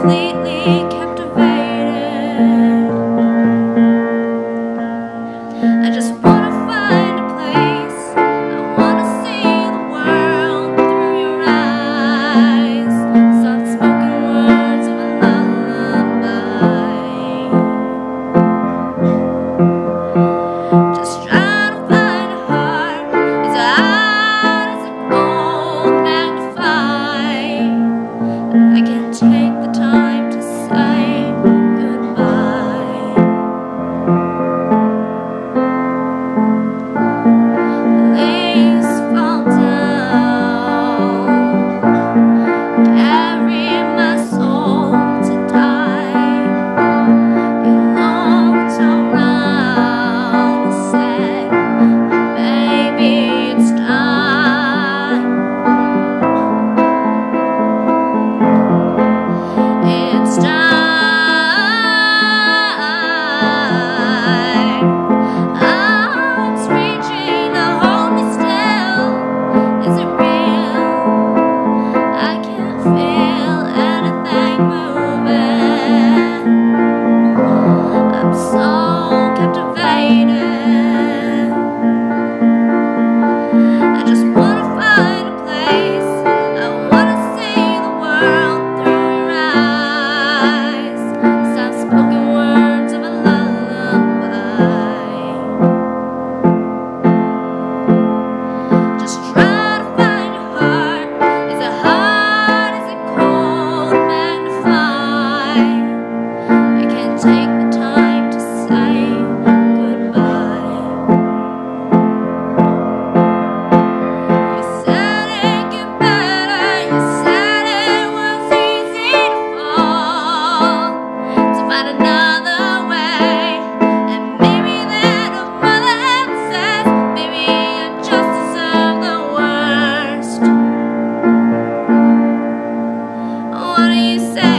completely captivated. I just wanna find a place. I wanna see the world through your eyes. Soft spoken words of a lullaby. Just try to find a heart as hard as a cold magnify. I can't take the time to say goodbye. Leaves fall down, carry my soul to die. You looked around and said, "Baby, it's time. It's time." Arms reaching to hold me still. Is it real? I can't feel anything moving. I'm so captivated. I just wanna find a place. I wanna see the world through your eyes. Soft spoken words of a lullaby. Just try to find your heart. Is it hard? Is it cold? Magnify. I can't take the time to say goodbye. You said it get better. You said it was easy to fall, to find another way. And maybe then a mother that says, "Maybe I just deserve the worst." What do you say?